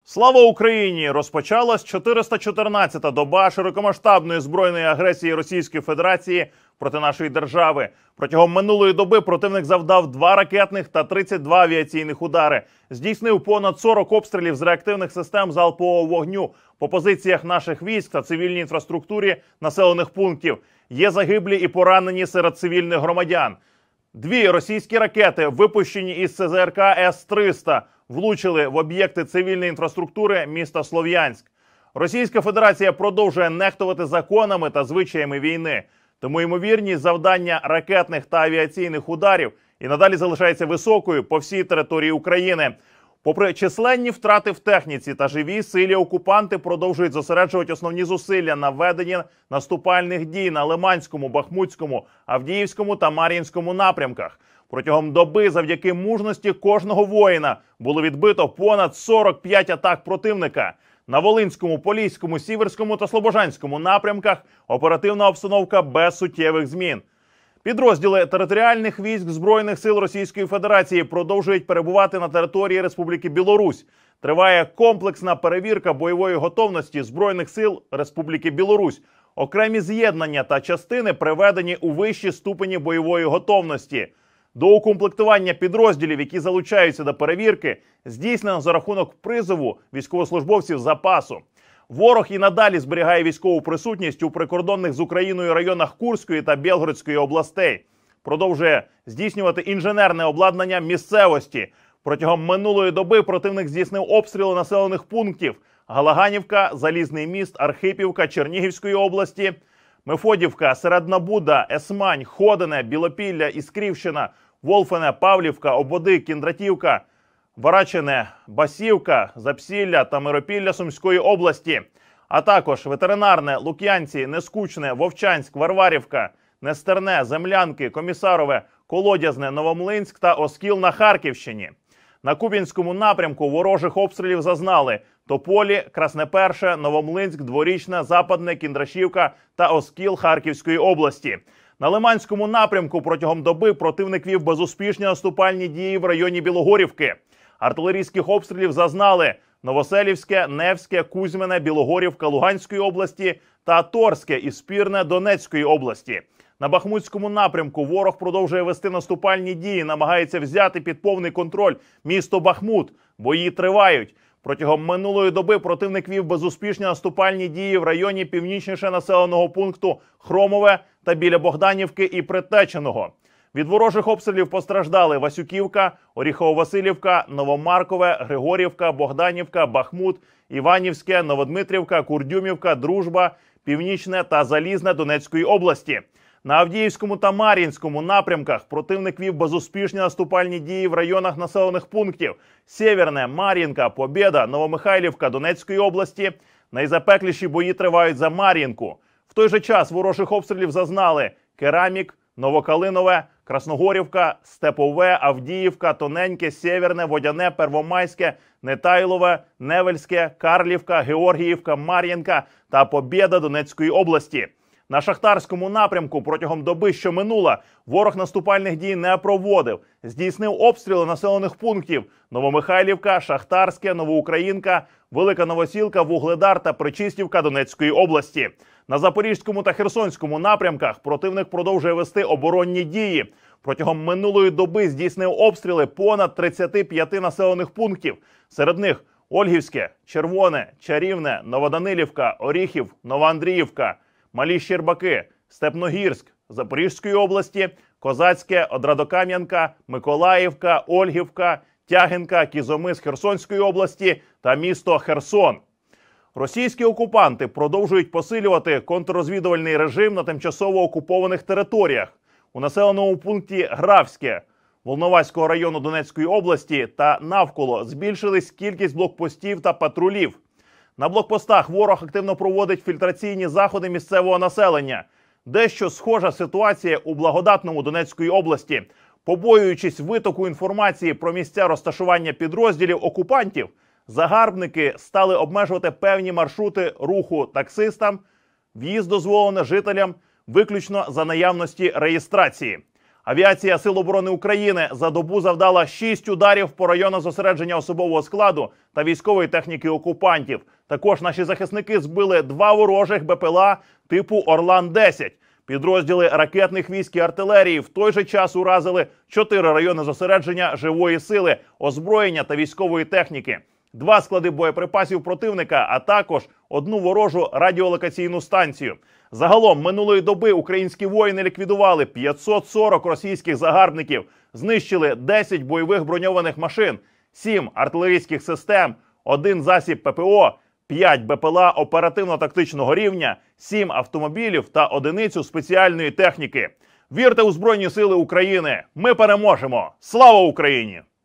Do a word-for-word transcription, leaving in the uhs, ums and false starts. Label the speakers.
Speaker 1: Слава Україні! Розпочалась чотириста чотирнадцята доба широкомасштабної збройної агресії Російської Федерації проти нашої держави. Протягом минулої доби противник завдав два ракетних та тридцять два авіаційних удари. Здійснив понад сорок обстрілів з реактивних систем залпового вогню по позиціях наших військ та цивільній інфраструктурі населених пунктів. Є загиблі і поранені серед цивільних громадян. Дві російські ракети, випущені із С З Р К С триста, влучили в об'єкти цивільної інфраструктури міста Слов'янськ. Російська Федерація продовжує нехтувати законами та звичаями війни. Тому ймовірність завдання ракетних та авіаційних ударів і надалі залишається високою по всій території України. Попри численні втрати в техніці та живій силі, окупанти продовжують зосереджувати основні зусилля на веденні наступальних дій на Лиманському, Бахмутському, Авдіївському та Мар'їнському напрямках. Протягом доби завдяки мужності кожного воїна було відбито понад сорок п'ять атак противника. На Волинському, Поліському, Сіверському та Слобожанському напрямках оперативна обстановка без суттєвих змін. Підрозділи територіальних військ Збройних сил Російської Федерації продовжують перебувати на території Республіки Білорусь. Триває комплексна перевірка бойової готовності Збройних сил Республіки Білорусь. Окремі з'єднання та частини приведені у вищі ступені бойової готовності. До укомплектування підрозділів, які залучаються до перевірки, здійснено за рахунок призову військовослужбовців запасу. Ворог і надалі зберігає військову присутність у прикордонних з Україною районах Курської та Білгородської областей. Продовжує здійснювати інженерне обладнання місцевості. Протягом минулої доби противник здійснив обстріли населених пунктів Галаганівка, Залізний міст, Архипівка Чернігівської області, Мефодівка, Середна Буда, Есмань, Ходине, Білопілля, Іскрівщина, Волфене, Павлівка, Ободи, Кіндратівка, Варачине, Басівка, Запсілля та Миропілля Сумської області, а також Ветеринарне, Лук'янці, Нескучне, Вовчанськ, Варварівка, Нестерне, Землянки, Комісарове, Колодязне, Новомлинськ та Оскіл на Харківщині. На Куп'янському напрямку ворожих обстрілів зазнали Тополі, Красне Перше, Новомлинськ, Дворічне, Западне, Кіндрашівка та Оскіл Харківської області. На Лиманському напрямку протягом доби противник вів безуспішні наступальні дії в районі Білогорівки. Артилерійських обстрілів зазнали Новоселівське, Невське, Кузьмине, Білогорівка Луганської області та Торське і Спірне Донецької області. На Бахмутському напрямку ворог продовжує вести наступальні дії, намагається взяти під повний контроль місто Бахмут. Бої тривають. Протягом минулої доби противник вів безуспішні наступальні дії в районі північніше населеного пункту Хромове та біля Богданівки і Притеченого. Від ворожих обстрілів постраждали Васюківка, Оріхово-Василівка, Новомаркове, Григорівка, Богданівка, Бахмут, Іванівське, Новодмитрівка, Курдюмівка, Дружба, Північне та Залізне Донецької області. На Авдіївському та Мар'їнському напрямках противник вів безуспішні наступальні дії в районах населених пунктів Сєвєрне, Мар'їнка, Побєда, Новомихайлівка Донецької області. Найзапекліші бої тривають за Мар'їнку. В той же час ворожих обстрілів зазнали Керамік, Новокалинове, Красногорівка, Степове, Авдіївка, Тоненьке, Сєвєрне, Водяне, Первомайське, Нетайлове, Невельське, Карлівка, Георгіївка, Мар'їнка та Побєда Донецької області. На Шахтарському напрямку протягом доби, що минула, ворог наступальних дій не проводив. Здійснив обстріли населених пунктів Новомихайлівка, Шахтарське, Новоукраїнка, Велика Новосілка, Вугледар та Причистівка Донецької області. На Запорізькому та Херсонському напрямках противник продовжує вести оборонні дії. Протягом минулої доби здійснив обстріли понад тридцяти п'яти населених пунктів. Серед них Ольгівське, Червоне, Чарівне, Новоданилівка, Оріхів, Новоандріївка, Малі Щербаки, Степногірськ Запорізької області, Козацьке, Одрадокам'янка, Миколаївка, Ольгівка, Тягинка, Кізомис Херсонської області та місто Херсон. Російські окупанти продовжують посилювати контррозвідувальний режим на тимчасово окупованих територіях. У населеному пункті Графське Волноваського району Донецької області та навколо збільшились кількість блокпостів та патрулів. На блокпостах ворог активно проводить фільтраційні заходи місцевого населення. Дещо схожа ситуація у Благодатному Донецької області. Побоюючись витоку інформації про місця розташування підрозділів окупантів, загарбники стали обмежувати певні маршрути руху таксистам, в'їзд дозволено жителям виключно за наявності реєстрації. Авіація Сил оборони України за добу завдала шість ударів по районах зосередження особового складу та військової техніки окупантів. Також наші захисники збили два ворожих БПЛА типу Орлан десять. Підрозділи ракетних військ і артилерії в той же час уразили чотири райони зосередження живої сили, озброєння та військової техніки, два склади боєприпасів противника, а також одну ворожу радіолокаційну станцію. Загалом минулої доби українські воїни ліквідували п'ятсот сорок російських загарбників, знищили десять бойових броньованих машин, сім артилерійських систем, один засіб ППО, п'ять БПЛА оперативно-тактичного рівня, сім автомобілів та одиницю спеціальної техніки. Вірте у Збройні Сили України! Ми переможемо! Слава Україні!